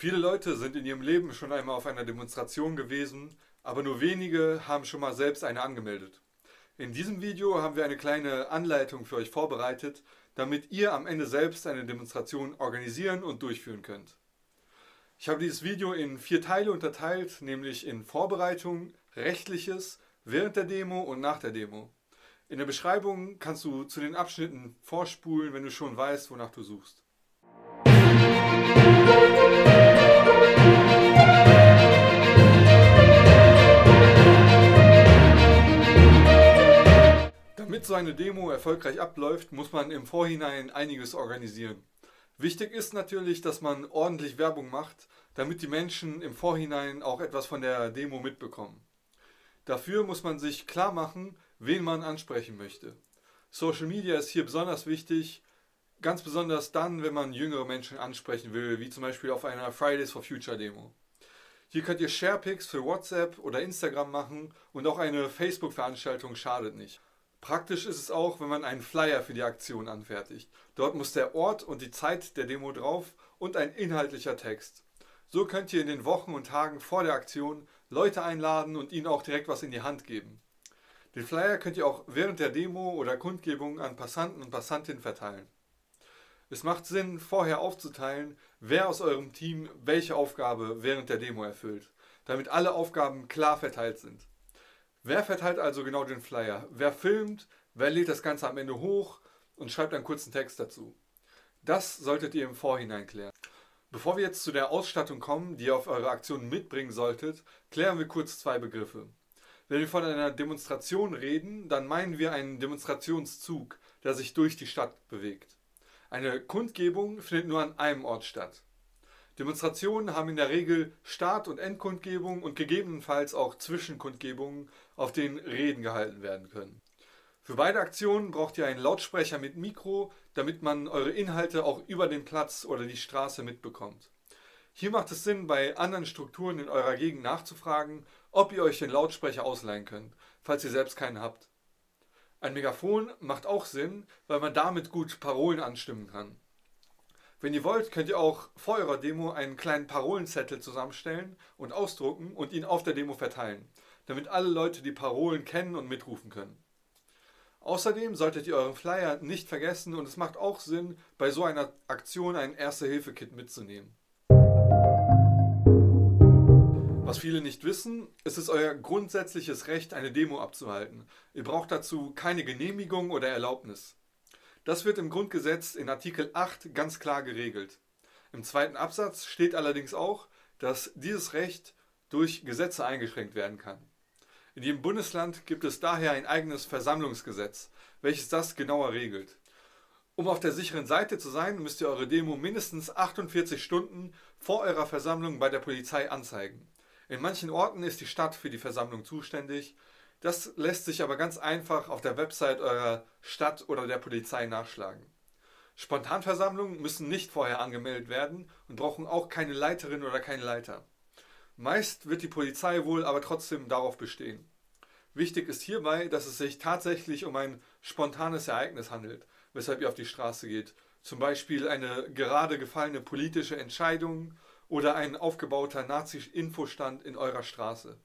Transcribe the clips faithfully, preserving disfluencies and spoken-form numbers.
Viele Leute sind in ihrem Leben schon einmal auf einer Demonstration gewesen, aber nur wenige haben schon mal selbst eine angemeldet. In diesem Video haben wir eine kleine Anleitung für euch vorbereitet, damit ihr am Ende selbst eine Demonstration organisieren und durchführen könnt. Ich habe dieses Video in vier Teile unterteilt, nämlich in Vorbereitung, Rechtliches, während der Demo und nach der Demo. In der Beschreibung kannst du zu den Abschnitten vorspulen, wenn du schon weißt, wonach du suchst. Damit so eine Demo erfolgreich abläuft, muss man im Vorhinein einiges organisieren. Wichtig ist natürlich, dass man ordentlich Werbung macht, damit die Menschen im Vorhinein auch etwas von der Demo mitbekommen. Dafür muss man sich klar machen, wen man ansprechen möchte. Social Media ist hier besonders wichtig, ganz besonders dann, wenn man jüngere Menschen ansprechen will, wie zum Beispiel auf einer Fridays for Future Demo. Hier könnt ihr Sharepics für WhatsApp oder Instagram machen und auch eine Facebook-Veranstaltung schadet nicht. Praktisch ist es auch, wenn man einen Flyer für die Aktion anfertigt. Dort muss der Ort und die Zeit der Demo drauf und ein inhaltlicher Text. So könnt ihr in den Wochen und Tagen vor der Aktion Leute einladen und ihnen auch direkt was in die Hand geben. Den Flyer könnt ihr auch während der Demo oder Kundgebung an Passanten und Passantinnen verteilen. Es macht Sinn, vorher aufzuteilen, wer aus eurem Team welche Aufgabe während der Demo erfüllt, damit alle Aufgaben klar verteilt sind. Wer verteilt also genau den Flyer? Wer filmt? Wer lädt das Ganze am Ende hoch und schreibt einen kurzen Text dazu? Das solltet ihr im Vorhinein klären. Bevor wir jetzt zu der Ausstattung kommen, die ihr auf eure Aktion mitbringen solltet, klären wir kurz zwei Begriffe. Wenn wir von einer Demonstration reden, dann meinen wir einen Demonstrationszug, der sich durch die Stadt bewegt. Eine Kundgebung findet nur an einem Ort statt. Demonstrationen haben in der Regel Start- und Endkundgebungen und gegebenenfalls auch Zwischenkundgebungen, auf denen Reden gehalten werden können. Für beide Aktionen braucht ihr einen Lautsprecher mit Mikro, damit man eure Inhalte auch über den Platz oder die Straße mitbekommt. Hier macht es Sinn, bei anderen Strukturen in eurer Gegend nachzufragen, ob ihr euch den Lautsprecher ausleihen könnt, falls ihr selbst keinen habt. Ein Megafon macht auch Sinn, weil man damit gut Parolen anstimmen kann. Wenn ihr wollt, könnt ihr auch vor eurer Demo einen kleinen Parolenzettel zusammenstellen und ausdrucken und ihn auf der Demo verteilen, damit alle Leute die Parolen kennen und mitrufen können. Außerdem solltet ihr euren Flyer nicht vergessen und es macht auch Sinn, bei so einer Aktion ein Erste-Hilfe-Kit mitzunehmen. Was viele nicht wissen, es ist euer grundsätzliches Recht, eine Demo abzuhalten. Ihr braucht dazu keine Genehmigung oder Erlaubnis. Das wird im Grundgesetz in Artikel acht ganz klar geregelt. Im zweiten Absatz steht allerdings auch, dass dieses Recht durch Gesetze eingeschränkt werden kann. In jedem Bundesland gibt es daher ein eigenes Versammlungsgesetz, welches das genauer regelt. Um auf der sicheren Seite zu sein, müsst ihr eure Demo mindestens achtundvierzig Stunden vor eurer Versammlung bei der Polizei anzeigen. In manchen Orten ist die Stadt für die Versammlung zuständig. Das lässt sich aber ganz einfach auf der Website eurer Stadt oder der Polizei nachschlagen. Spontanversammlungen müssen nicht vorher angemeldet werden und brauchen auch keine Leiterin oder keinen Leiter. Meist wird die Polizei wohl aber trotzdem darauf bestehen. Wichtig ist hierbei, dass es sich tatsächlich um ein spontanes Ereignis handelt, weshalb ihr auf die Straße geht. Zum Beispiel eine gerade gefallene politische Entscheidung oder ein aufgebauter Nazi-Infostand in eurer Straße.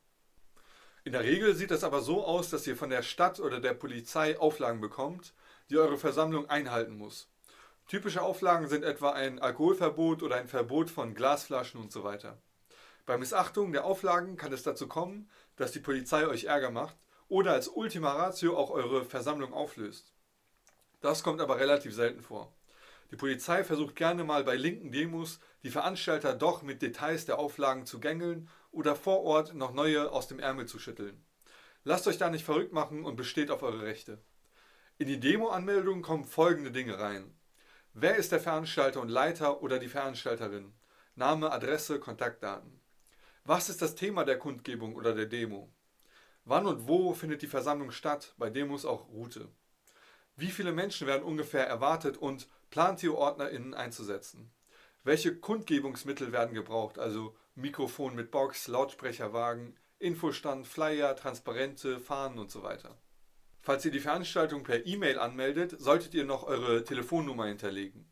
In der Regel sieht es aber so aus, dass ihr von der Stadt oder der Polizei Auflagen bekommt, die eure Versammlung einhalten muss. Typische Auflagen sind etwa ein Alkoholverbot oder ein Verbot von Glasflaschen und so weiter. Bei Missachtung der Auflagen kann es dazu kommen, dass die Polizei euch Ärger macht oder als Ultima Ratio auch eure Versammlung auflöst. Das kommt aber relativ selten vor. Die Polizei versucht gerne mal bei linken Demos, die Veranstalter doch mit Details der Auflagen zu gängeln oder vor Ort noch neue aus dem Ärmel zu schütteln. Lasst euch da nicht verrückt machen und besteht auf eure Rechte. In die Demo-Anmeldung kommen folgende Dinge rein. Wer ist der Veranstalter und Leiter oder die Veranstalterin? Name, Adresse, Kontaktdaten. Was ist das Thema der Kundgebung oder der Demo? Wann und wo findet die Versammlung statt, bei Demos auch Route? Wie viele Menschen werden ungefähr erwartet und plant ihr OrdnerInnen einzusetzen? Welche Kundgebungsmittel werden gebraucht, also Mikrofon mit Box, Lautsprecherwagen, Infostand, Flyer, Transparente, Fahnen und so weiter. Falls ihr die Veranstaltung per E-Mail anmeldet, solltet ihr noch eure Telefonnummer hinterlegen.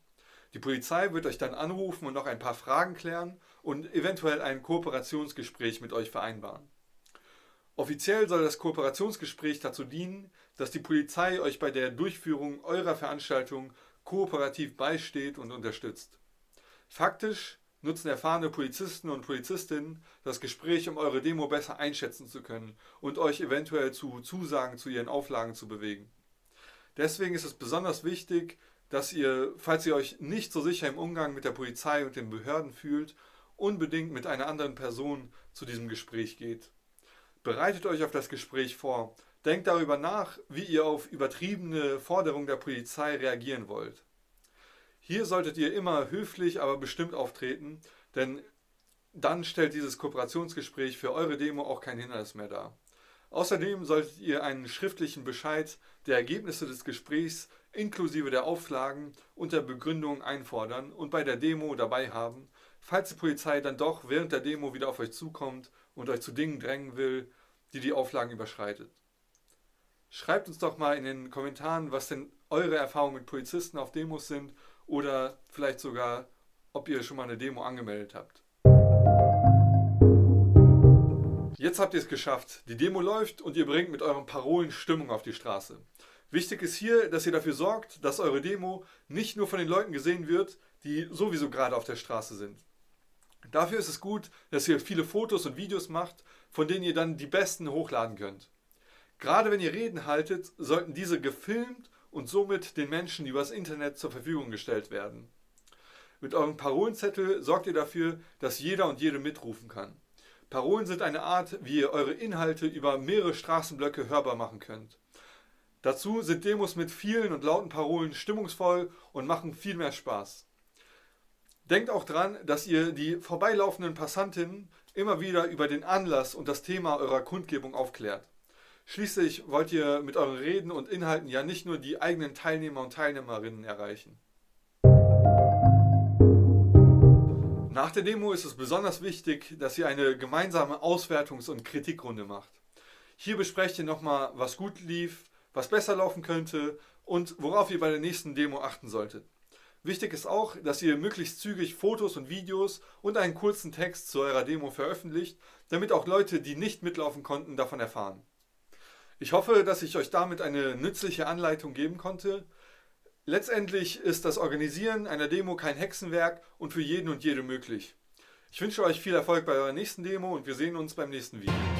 Die Polizei wird euch dann anrufen und noch ein paar Fragen klären und eventuell ein Kooperationsgespräch mit euch vereinbaren. Offiziell soll das Kooperationsgespräch dazu dienen, dass die Polizei euch bei der Durchführung eurer Veranstaltung kooperativ beisteht und unterstützt. Faktisch nutzen erfahrene Polizisten und Polizistinnen das Gespräch, um eure Demo besser einschätzen zu können und euch eventuell zu Zusagen zu ihren Auflagen zu bewegen. Deswegen ist es besonders wichtig, dass ihr, falls ihr euch nicht so sicher im Umgang mit der Polizei und den Behörden fühlt, unbedingt mit einer anderen Person zu diesem Gespräch geht. Bereitet euch auf das Gespräch vor. Denkt darüber nach, wie ihr auf übertriebene Forderungen der Polizei reagieren wollt. Hier solltet ihr immer höflich, aber bestimmt auftreten, denn dann stellt dieses Kooperationsgespräch für eure Demo auch kein Hindernis mehr dar. Außerdem solltet ihr einen schriftlichen Bescheid der Ergebnisse des Gesprächs inklusive der Auflagen und der Begründung einfordern und bei der Demo dabei haben, falls die Polizei dann doch während der Demo wieder auf euch zukommt und euch zu Dingen drängen will, die die Auflagen überschreitet. Schreibt uns doch mal in den Kommentaren, was denn eure Erfahrungen mit Polizisten auf Demos sind oder vielleicht sogar, ob ihr schon mal eine Demo angemeldet habt. Jetzt habt ihr es geschafft. Die Demo läuft und ihr bringt mit euren Parolen Stimmung auf die Straße. Wichtig ist hier, dass ihr dafür sorgt, dass eure Demo nicht nur von den Leuten gesehen wird, die sowieso gerade auf der Straße sind. Dafür ist es gut, dass ihr viele Fotos und Videos macht, von denen ihr dann die besten hochladen könnt. Gerade wenn ihr Reden haltet, sollten diese gefilmt und somit den Menschen übers Internet zur Verfügung gestellt werden. Mit eurem Parolenzettel sorgt ihr dafür, dass jeder und jede mitrufen kann. Parolen sind eine Art, wie ihr eure Inhalte über mehrere Straßenblöcke hörbar machen könnt. Dazu sind Demos mit vielen und lauten Parolen stimmungsvoll und machen viel mehr Spaß. Denkt auch dran, dass ihr die vorbeilaufenden Passantinnen immer wieder über den Anlass und das Thema eurer Kundgebung aufklärt. Schließlich wollt ihr mit euren Reden und Inhalten ja nicht nur die eigenen Teilnehmer und Teilnehmerinnen erreichen. Nach der Demo ist es besonders wichtig, dass ihr eine gemeinsame Auswertungs- und Kritikrunde macht. Hier besprecht ihr nochmal, was gut lief, was besser laufen könnte und worauf ihr bei der nächsten Demo achten solltet. Wichtig ist auch, dass ihr möglichst zügig Fotos und Videos und einen kurzen Text zu eurer Demo veröffentlicht, damit auch Leute, die nicht mitlaufen konnten, davon erfahren. Ich hoffe, dass ich euch damit eine nützliche Anleitung geben konnte. Letztendlich ist das Organisieren einer Demo kein Hexenwerk und für jeden und jede möglich. Ich wünsche euch viel Erfolg bei eurer nächsten Demo und wir sehen uns beim nächsten Video.